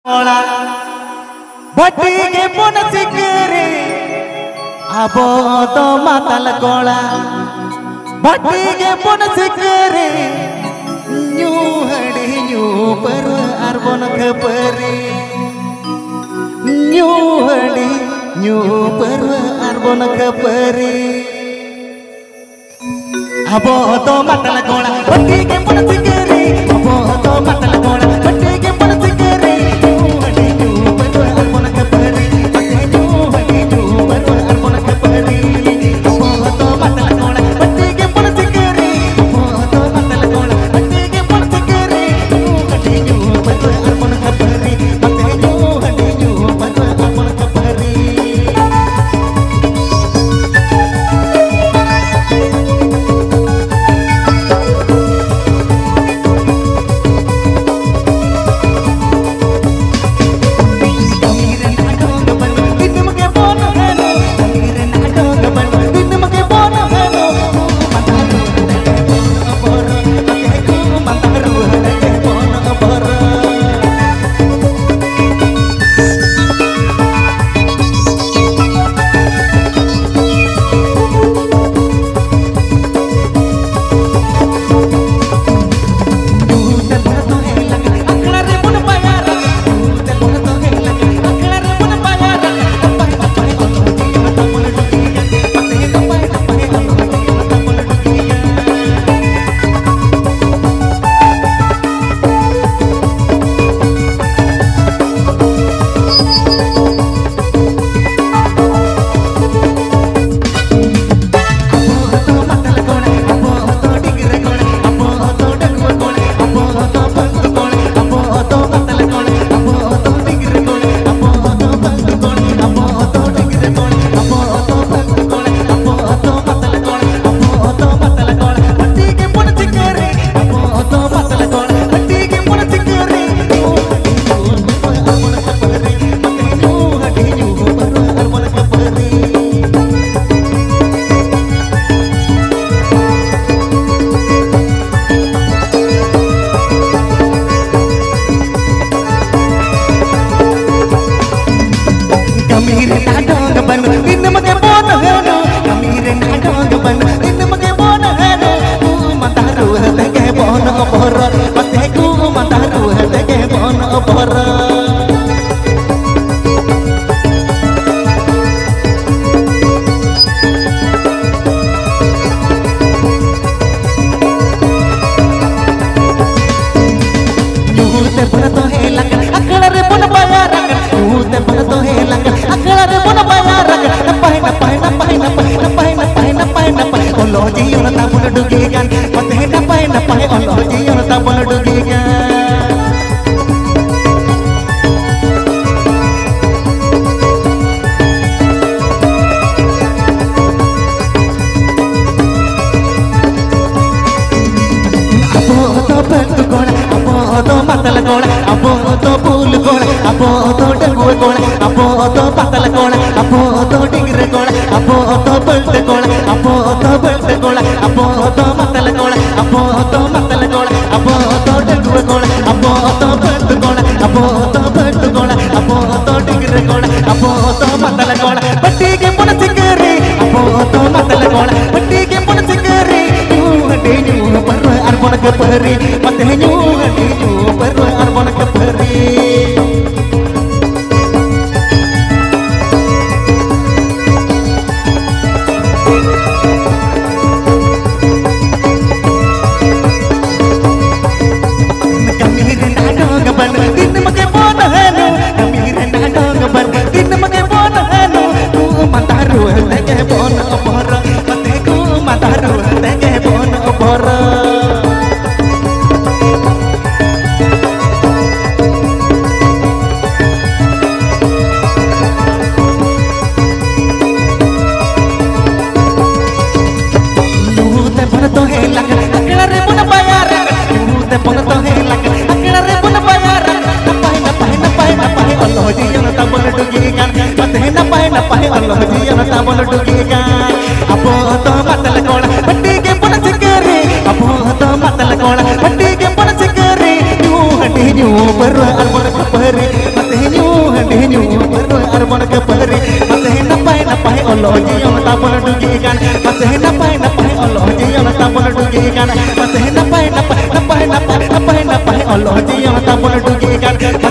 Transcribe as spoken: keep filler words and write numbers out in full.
भट्टी के पुन सिकरे अबो तो मातल कोला भट्टी के पुन सिकरे न्यू हड़ी न्यू पर अरबन खपरे न्यू हड़ी न्यू पर अरबन खपरे अबो तो मातल कोला भट्टी के पुन सिकरे अबो तो मातल कोला भट्टी के पुन सिकरे परी मते न्यू हंडी न्यू परो अरबन के परी मते नपाय नपाय ओलो जियन ताबन डुगी गान मते नपाय नपाय ओलो जियन ताबन डुगी गान मते नपाय नपाय नपाय नपाय नपाय नपाय ओलो जियन ताबन डुगी गान